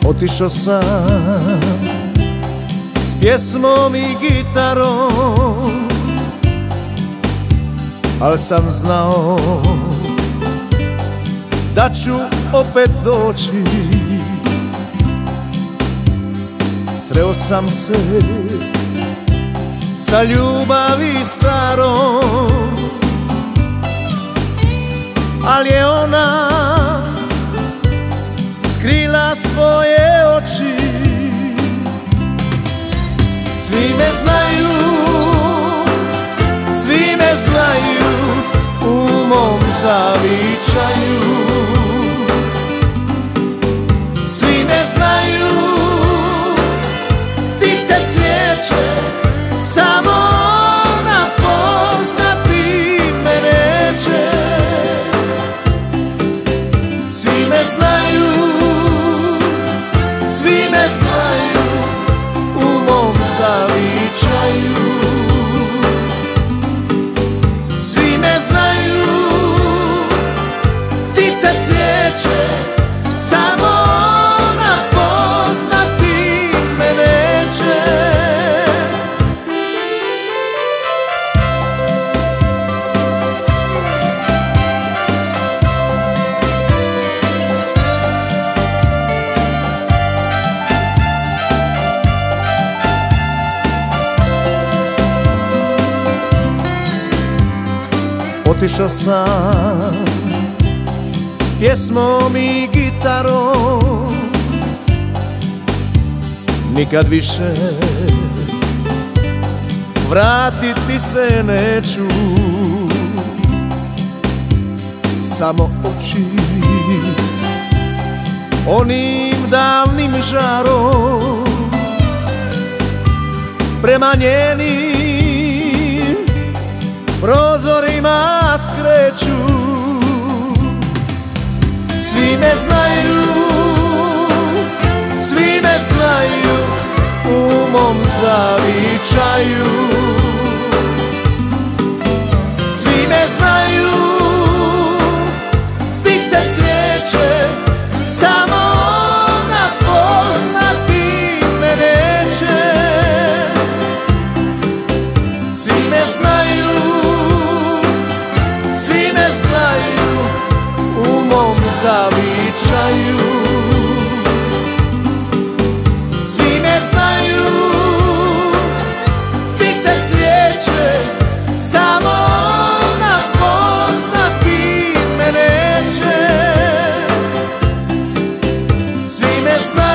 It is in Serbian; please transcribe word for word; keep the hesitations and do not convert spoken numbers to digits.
Otišao sam s pjesmom i gitarom, al sam znao da ću opet doći. Sreo sam se sa ljubavi starom, al je ona skrila svoje oči. Svi me znaju, svi me znaju u mom zavičaju. Svi me znaju, ptice cvijeće, samo ona poznati me neće. Svi me znaju, svi me znaju u mom zavičaju. Svi me znaju, ptice cvijeće, samo ona poznati me neće. Otišao sam s pjesmom i gitarom, nikad više vratiti se neću. Samo oči onim davnim žarom prema njenim prozorima skreću. Svi me znaju, svi me znaju u mom zavičaju. Svi me znaju, ptice cvijeće, samo ona poznati me neće. Svi me znaju, svi me znaju u mom zavičaju. Svi me znaju, ptice cvijeće, samo ona poznati me neće. Svi me znaju.